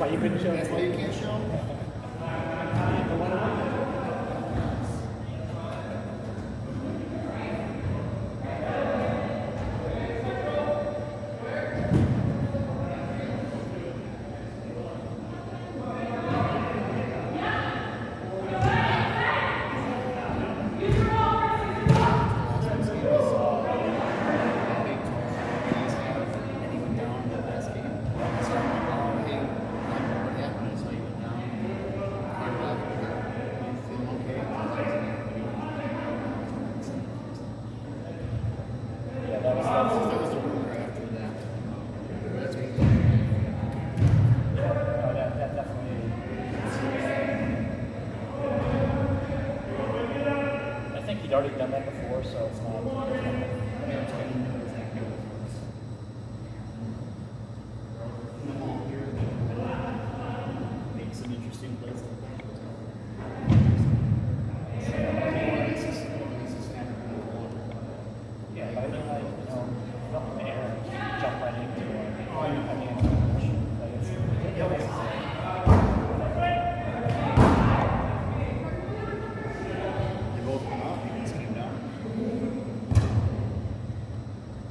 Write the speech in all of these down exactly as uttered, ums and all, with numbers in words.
why you couldn't show. That's why you can't show. He'd already done that before, so it's not. Make some interesting plays. Yeah, but I mean, like, you know, not in the air, jump right into it. I mean, like it's. They both come up, he just came down.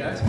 guys.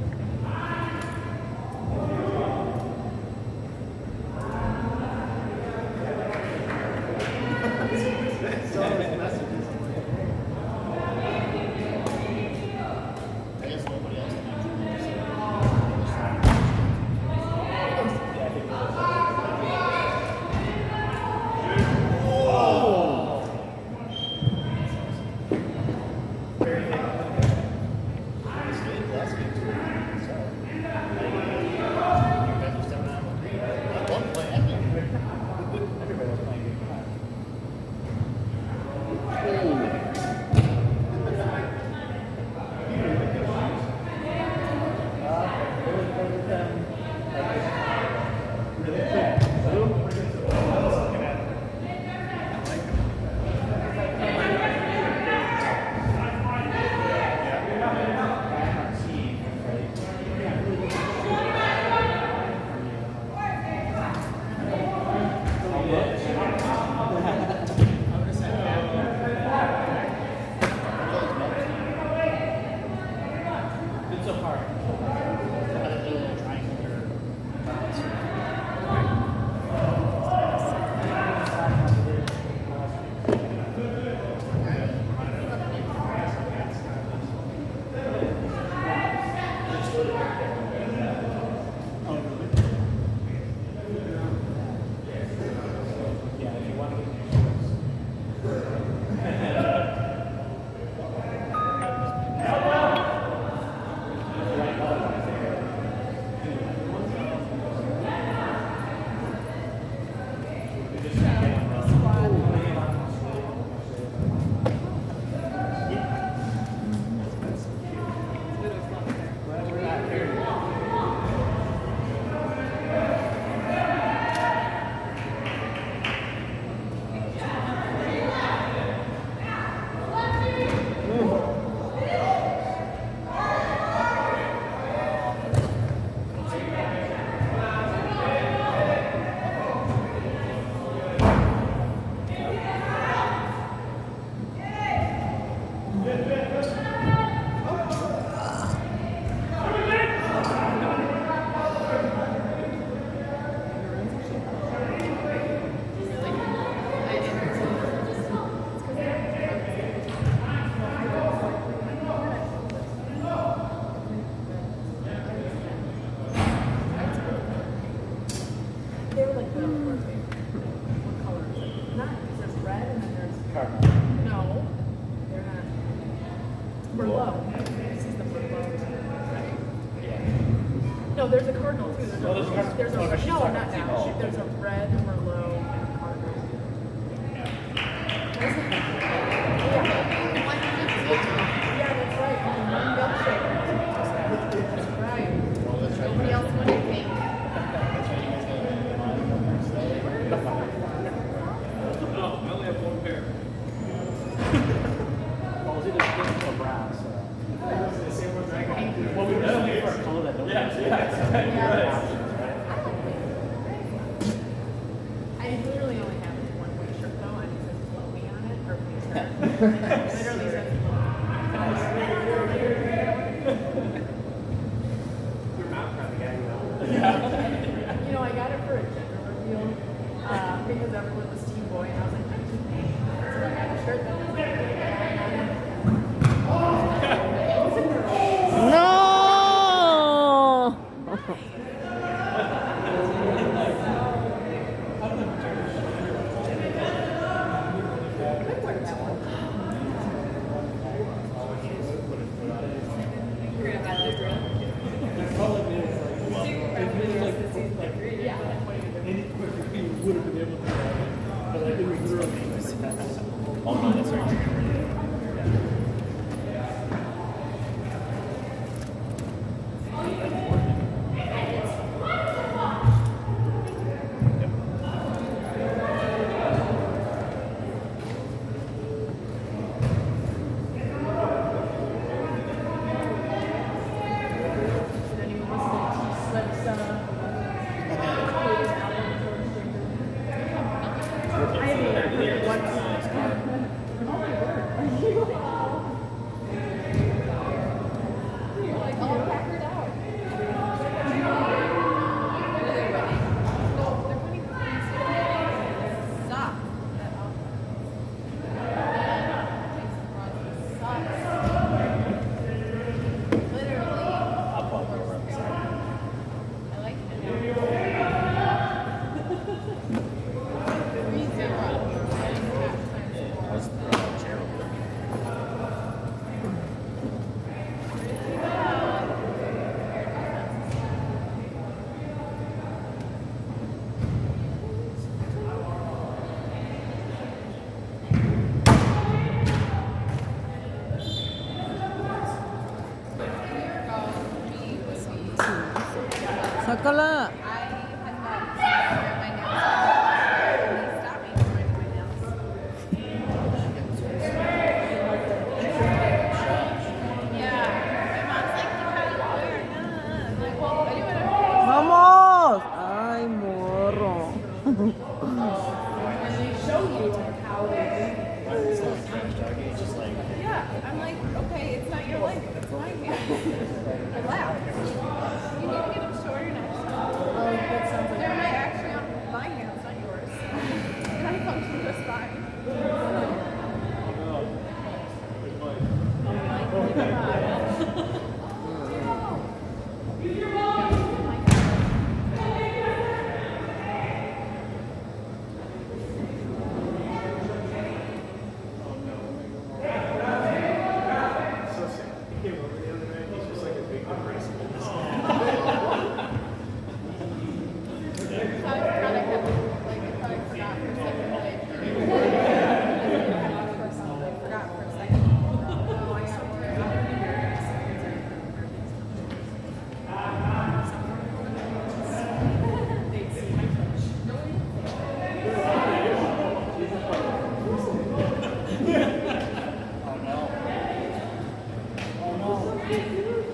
No, there's a cardinal too. There's a, Oh, there's a cardinal. there's a, Oh, no, she's no, talking not about now. team. There's a red, merlot, and a cardinal. Yeah. Yeah, that's right. One milkshake. That's right. Nobody else would have think. No, I only have one pair. Well, it's either pink or brown, so. Well, we definitely for a color that don't. Yes, yes. I literally only have one white shirt though, and it says Chloe on it, or Lisa. It literally says Your mouth kind of gagging out. You know, I got it for a gender reveal uh, because everyone was Team Boy, and I was like, I'm Team Boy. So I got a shirt that was like, No! I could wear that one. Guacala. I had not wear my nails. And he stopped me from wearing my nails. Yeah. My mom's like, you gotta wear it. I'm like, well, I do whatever. Vamos. Ay, morro. And they show you like how they do it. It's like Dougie, it's just like, Yeah. I'm like, okay, it's not your leg, it's my hand. Relax. You need to get them shorter next time. Oh, that sounds like They're my actually on my hands, not yours. And I function just fine. So sad. He came over the other night. He's just like a big depressive. I thought I had, like, I thought I forgot for a second. Like, I forgot for a second. Oh, I got worried. they'd see my touch. oh no. Oh no.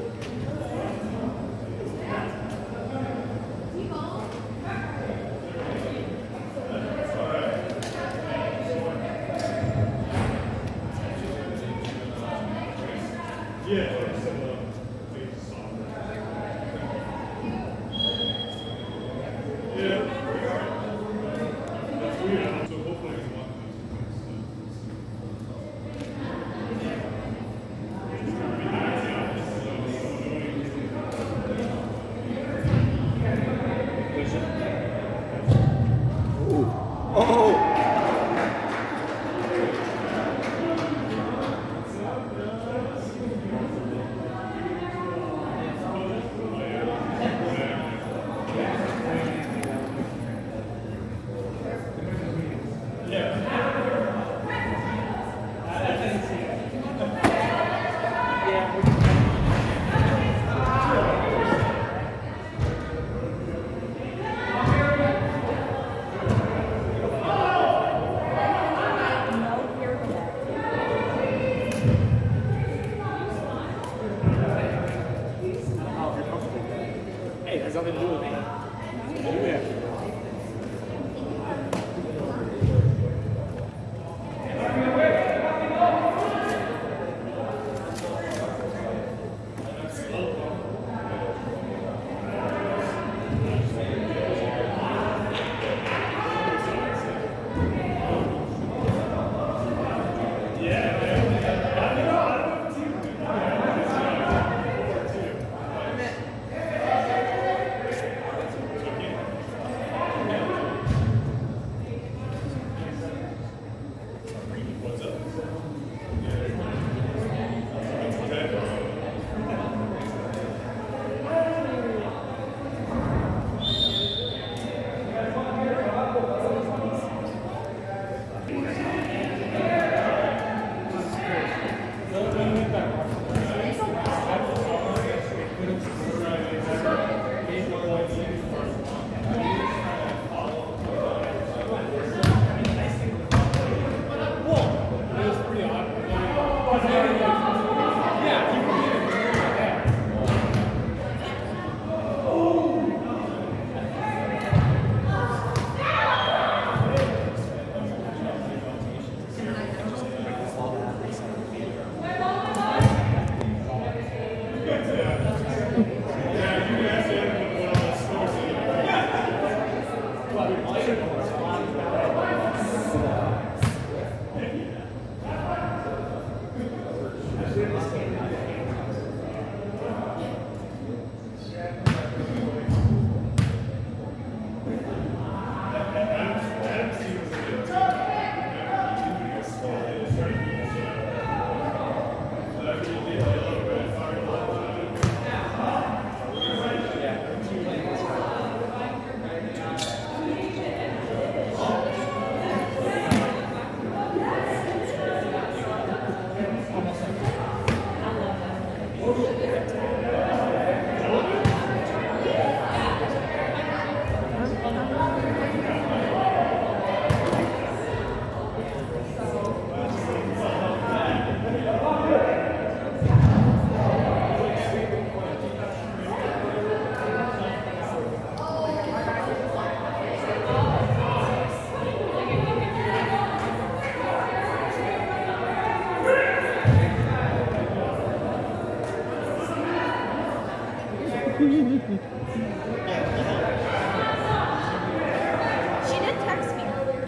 She did text me earlier.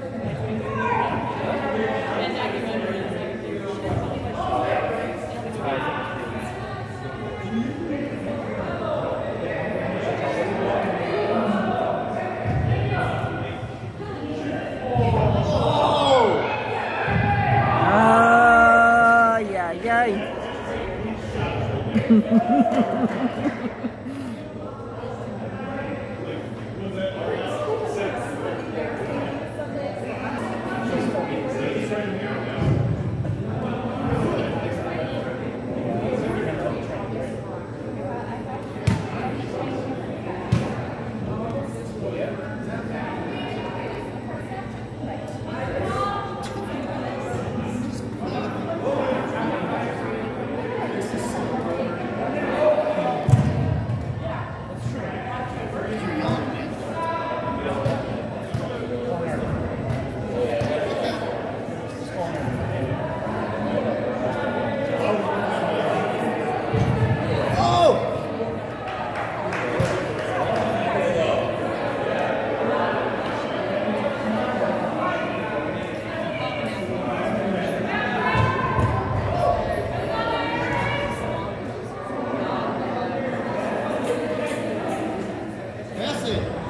And I remember it. She did tell me that she Ay, ay, ay. Messi.